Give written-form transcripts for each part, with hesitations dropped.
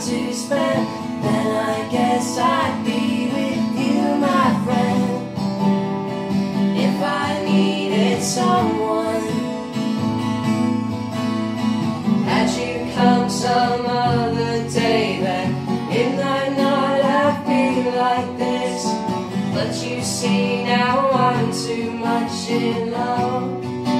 to spend, then I guess I'd be with you, my friend. If I needed someone, had you come some other day, then it might not have been like this. But you see, now I'm too much in love.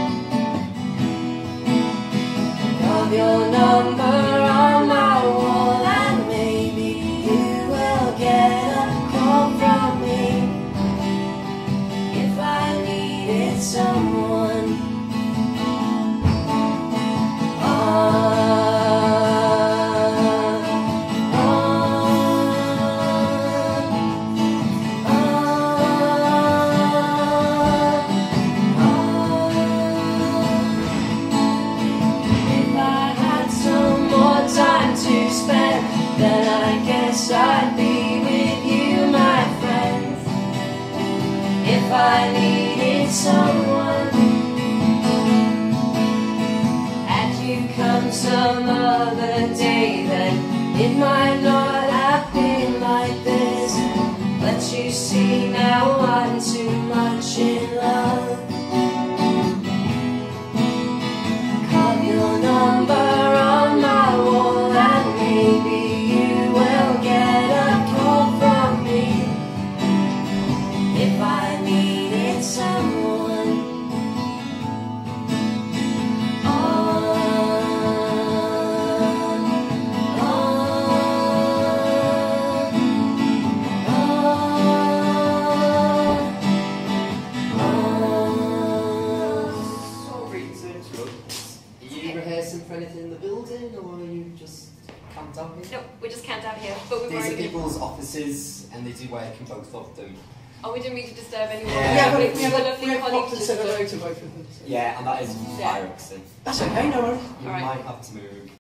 Of your number on my wall, and maybe you will get a call from me if I needed someone. Then I guess I'd be with you, my friend. If I needed someone, had you come some other day, then it might not have been like this. But you see, now I'm too much in love. Call your number on my wall, and maybe get a call from me if I needed someone. Sorry to interrupt. Are you rehearsing for anything in the building, or are you just camped out here? No, we're just camped out here. But These are people's offices, and they do work in both of them. Oh, we didn't mean to disturb anyone. Yeah, we have popped and said hello to both of them. Yeah, and that is fire exit. That's okay, no worries. You All right. might have to move.